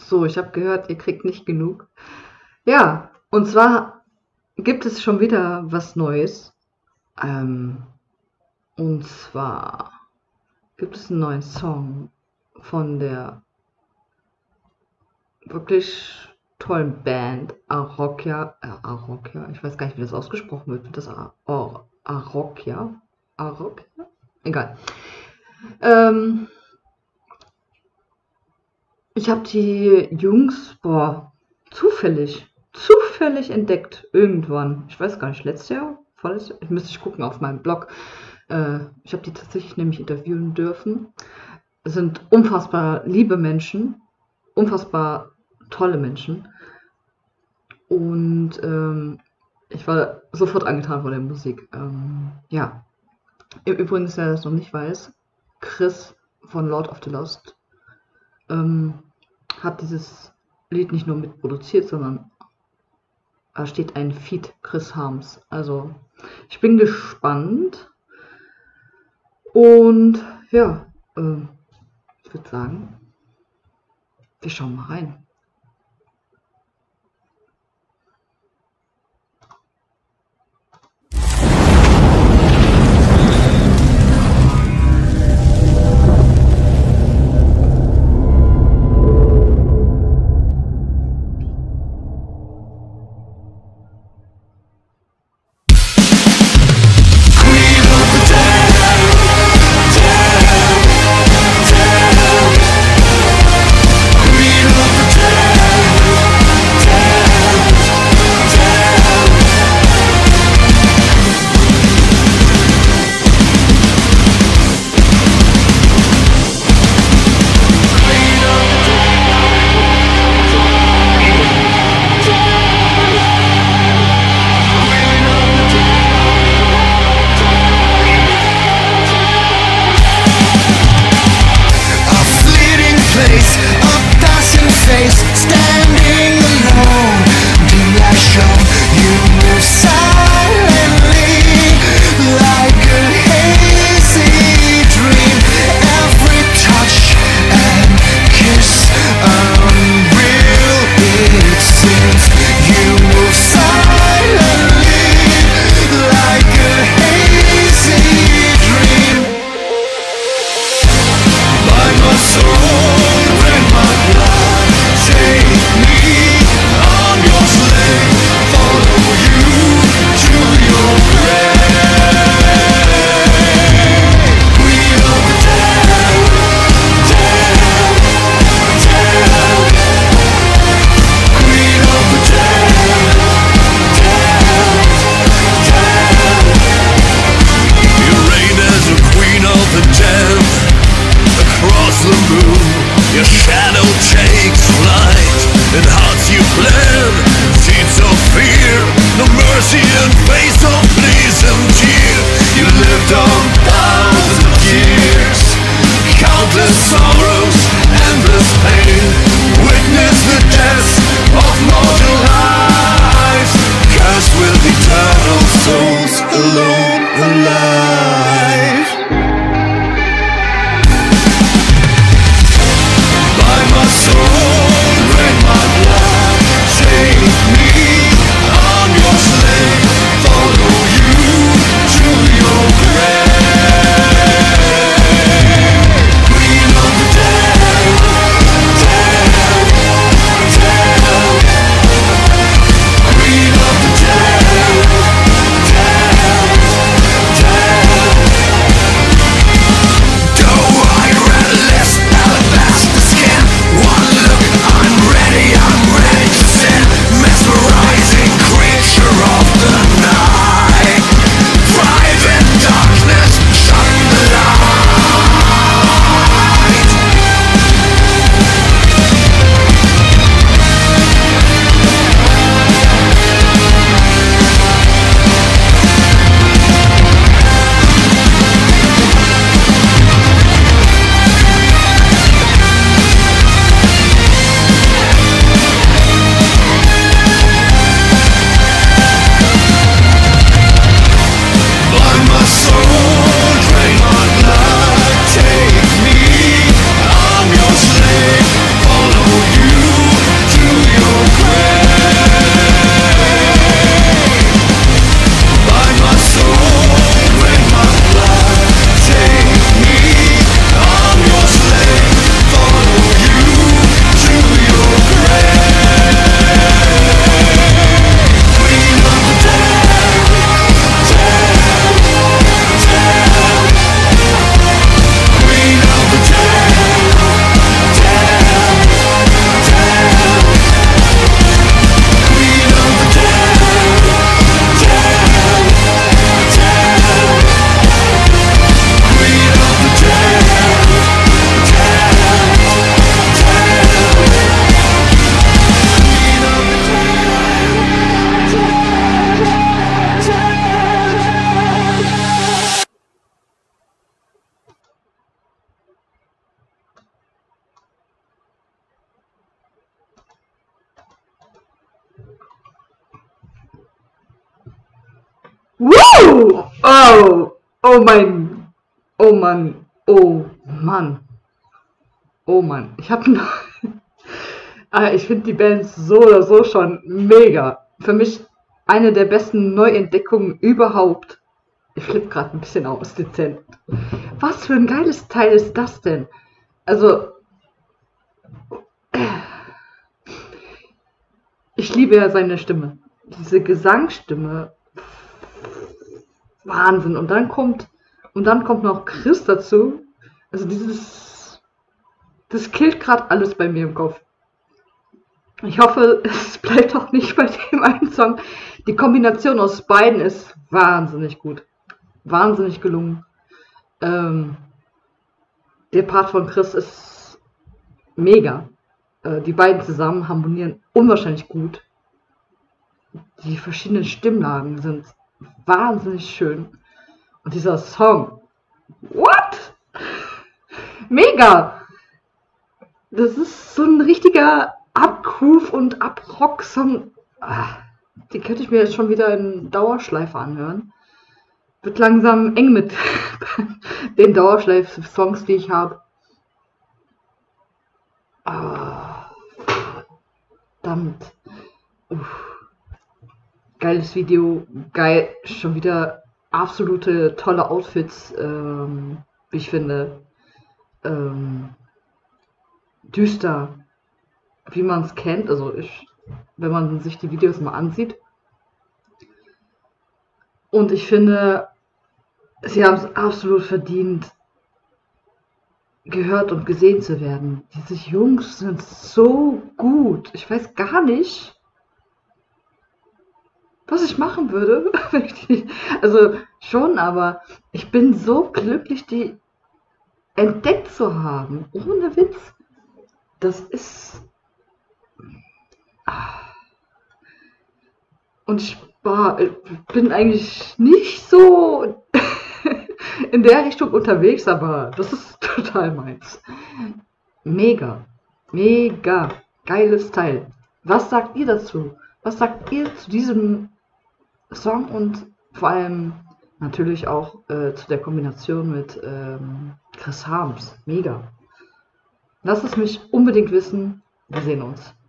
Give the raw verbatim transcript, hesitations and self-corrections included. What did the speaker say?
So, ich habe gehört, ihr kriegt nicht genug. Ja, und zwar gibt es schon wieder was Neues. Ähm, und zwar gibt es einen neuen Song von der wirklich tollen Band Arokia. Äh, Arokia, ich weiß gar nicht, wie das ausgesprochen wird. Wird das A- oh, Arokia? Arokia? Egal. Ähm, ich habe die Jungs, boah, zufällig, zufällig entdeckt. Irgendwann. Ich weiß gar nicht, letztes Jahr? Vorletztes Jahr? Ich müsste ich gucken auf meinem Blog. Äh, ich habe die tatsächlich nämlich interviewen dürfen. Es sind unfassbar liebe Menschen, unfassbar tolle Menschen. Und ähm, ich war sofort angetan von der Musik. Ähm, ja, übrigens, wer das noch nicht weiß, Chris von Lord of the Lost ähm, hat dieses Lied nicht nur mitproduziert, sondern da steht ein Feat Chris Harms. Also ich bin gespannt und ja, äh, ich würde sagen, wir schauen mal rein. Queen of the Wow! Oh mein, oh Mann, oh Mann, oh Mann. Ich habe noch, ah, ich finde die Bands so oder so schon mega. Für mich eine der besten Neuentdeckungen überhaupt. Ich flippe gerade ein bisschen aus, dezent. Was für ein geiles Teil ist das denn? Also, ich liebe ja seine Stimme. Diese Gesangsstimme. Wahnsinn. Und dann kommt, und dann kommt noch Chris dazu. Also dieses, das killt gerade alles bei mir im Kopf. Ich hoffe, es bleibt auch nicht bei dem einen Song. Die Kombination aus beiden ist wahnsinnig gut. Wahnsinnig gelungen. Ähm, der Part von Chris ist mega. Äh, die beiden zusammen harmonieren unwahrscheinlich gut. Die verschiedenen Stimmlagen sind wahnsinnig schön. Und dieser Song, what? Mega! Das ist so ein richtiger Up-Groove und Up-Rock-Song. Ah, die könnte ich mir jetzt schon wieder in Dauerschleife anhören. Wird langsam eng mit den Dauerschleife-Songs, die ich habe. Ah, verdammt. Uff. Geiles Video, geil, schon wieder absolute tolle Outfits, ähm, wie ich finde. Ähm, düster, wie man es kennt, also ich, wenn man sich die Videos mal ansieht. Und ich finde, sie haben es absolut verdient, gehört und gesehen zu werden. Diese Jungs sind so gut. Ich weiß gar nicht, was ich machen würde. Also schon, aber ich bin so glücklich, die entdeckt zu haben. Ohne Witz. Das ist... Und ich war, bin eigentlich nicht so in der Richtung unterwegs, aber das ist total meins. Mega. Mega. Geiles Teil. Was sagt ihr dazu? Was sagt ihr zu diesem Song und vor allem natürlich auch äh, zu der Kombination mit ähm, Chris Harms? Mega. Lasst es mich unbedingt wissen. Wir sehen uns.